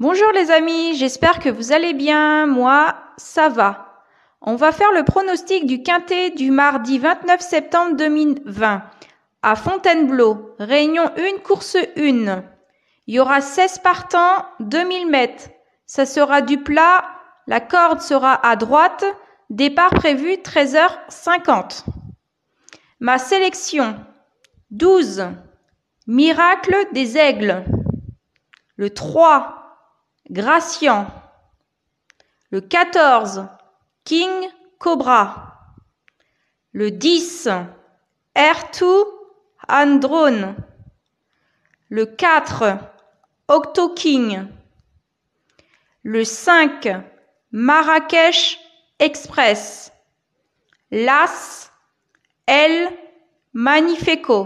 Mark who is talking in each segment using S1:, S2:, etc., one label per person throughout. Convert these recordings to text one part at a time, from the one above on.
S1: Bonjour les amis, j'espère que vous allez bien. Moi, ça va. On va faire le pronostic du quintet du mardi 29 septembre 2020 à Fontainebleau. Réunion 1, course 1. Il y aura 16 partants, 2000 mètres. Ça sera du plat, la corde sera à droite. Départ prévu 13h50. Ma sélection: 12. Miracle des Aigles. Le 3. Gracian. Le 14. King Cobra. Le 10. Air2 Androne. Le 4. Octo King. Le 5. Marrakech Express. L'As El Magnifico.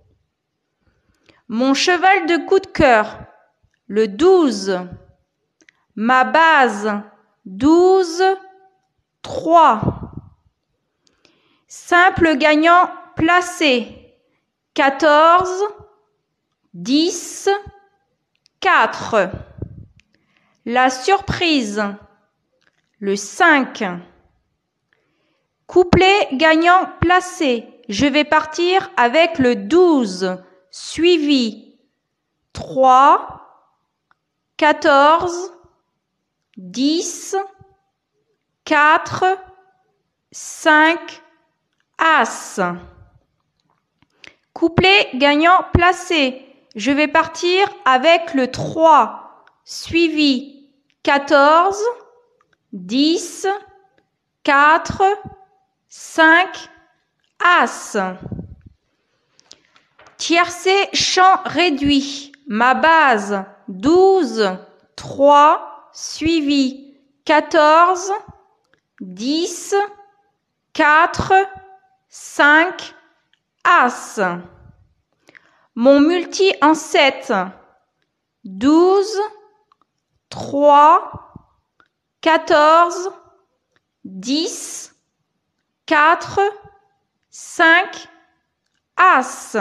S1: Mon cheval de coup de cœur, le 12. Ma base, 12, 3. Simple gagnant placé, 14, 10, 4. La surprise, le 5. Couplet gagnant placé, je vais partir avec le 12, suivi 3, 14, 10, 4, 5, As. Couplet gagnant placé, je vais partir avec le 3, suivi 14, 10, 4, 5, As. Tiercé chant réduit, ma base 12, 3, suivi 14, 10, 4, 5, As. Mon multi en 7, 12, 3, 14, 10, 4, 5, As.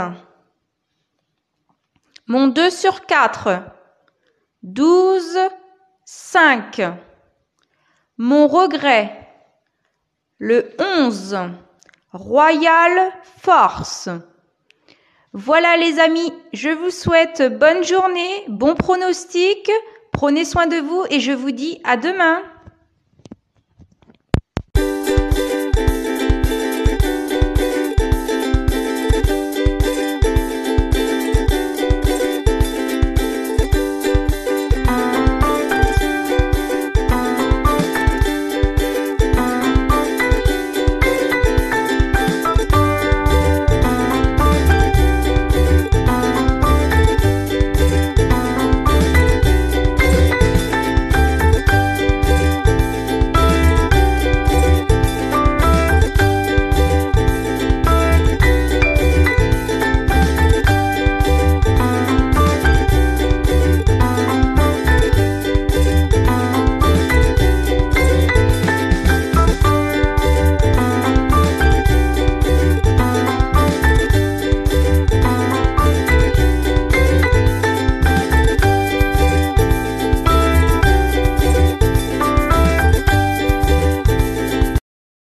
S1: Mon 2 sur 4, 12, 5. Mon regret, le 11. Royal Force. Voilà les amis, je vous souhaite bonne journée, bon pronostic. Prenez soin de vous et je vous dis à demain.